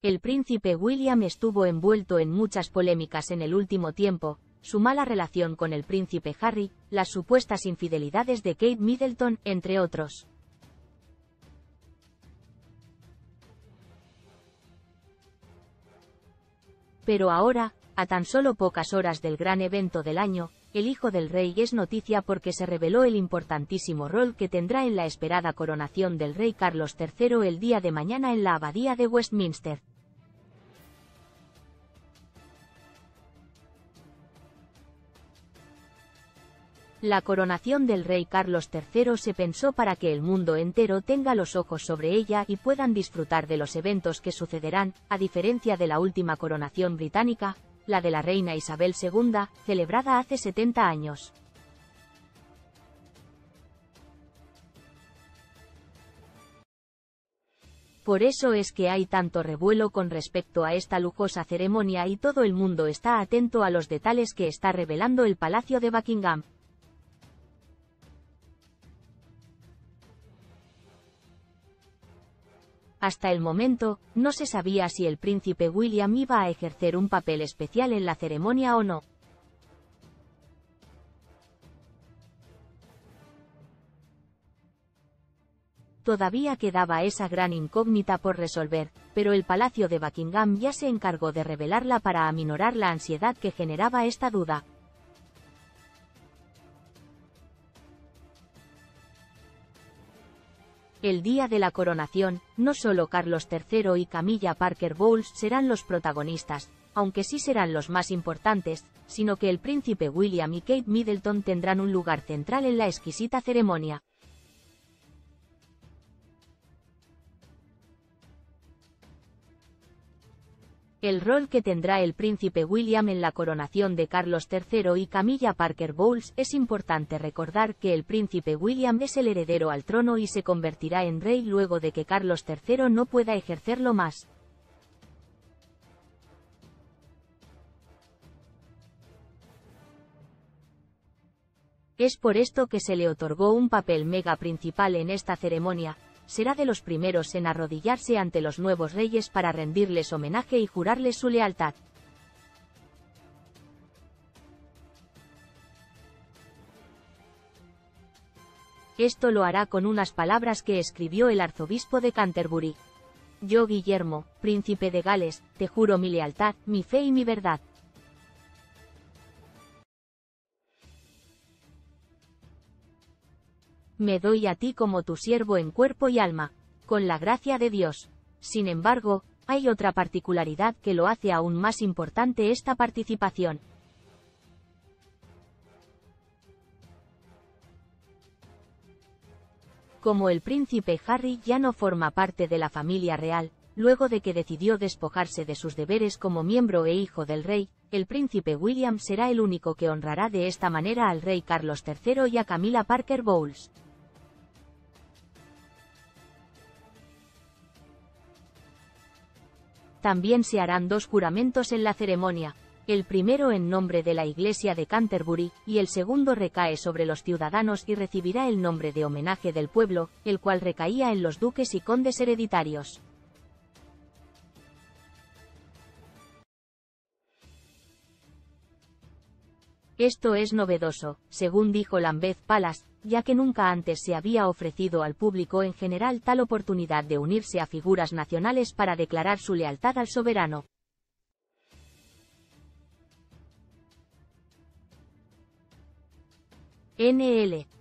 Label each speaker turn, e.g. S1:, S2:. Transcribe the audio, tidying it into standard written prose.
S1: El príncipe William estuvo envuelto en muchas polémicas en el último tiempo, su mala relación con el príncipe Harry, las supuestas infidelidades de Kate Middleton, entre otros. Pero ahora, a tan solo pocas horas del gran evento del año, el hijo del rey es noticia porque se reveló el importantísimo rol que tendrá en la esperada coronación del rey Carlos III el día de mañana en la abadía de Westminster. La coronación del rey Carlos III se pensó para que el mundo entero tenga los ojos sobre ella y puedan disfrutar de los eventos que sucederán, a diferencia de la última coronación británica, la de la reina Isabel II, celebrada hace 70 años. Por eso es que hay tanto revuelo con respecto a esta lujosa ceremonia y todo el mundo está atento a los detalles que está revelando el Palacio de Buckingham. Hasta el momento, no se sabía si el príncipe William iba a ejercer un papel especial en la ceremonia o no. Todavía quedaba esa gran incógnita por resolver, pero el Palacio de Buckingham ya se encargó de revelarla para aminorar la ansiedad que generaba esta duda. El día de la coronación, no solo Carlos III y Camilla Parker Bowles serán los protagonistas, aunque sí serán los más importantes, sino que el príncipe William y Kate Middleton tendrán un lugar central en la exquisita ceremonia. El rol que tendrá el príncipe William en la coronación de Carlos III y Camilla Parker Bowles es importante recordar que el príncipe William es el heredero al trono y se convertirá en rey luego de que Carlos III no pueda ejercerlo más. Es por esto que se le otorgó un papel mega principal en esta ceremonia. Será de los primeros en arrodillarse ante los nuevos reyes para rendirles homenaje y jurarles su lealtad. Esto lo hará con unas palabras que escribió el arzobispo de Canterbury. Yo, Guillermo, príncipe de Gales, te juro mi lealtad, mi fe y mi verdad. Me doy a ti como tu siervo en cuerpo y alma, con la gracia de Dios. Sin embargo, hay otra particularidad que lo hace aún más importante esta participación. Como el príncipe Harry ya no forma parte de la familia real, luego de que decidió despojarse de sus deberes como miembro e hijo del rey, el príncipe William será el único que honrará de esta manera al rey Carlos III y a Camilla Parker Bowles. También se harán dos juramentos en la ceremonia, el primero en nombre de la Iglesia de Canterbury, y el segundo recae sobre los ciudadanos y recibirá el nombre de homenaje del pueblo, el cual recaía en los duques y condes hereditarios. Esto es novedoso, según dijo Lambeth Palace, ya que nunca antes se había ofrecido al público en general tal oportunidad de unirse a figuras nacionales para declarar su lealtad al soberano. NL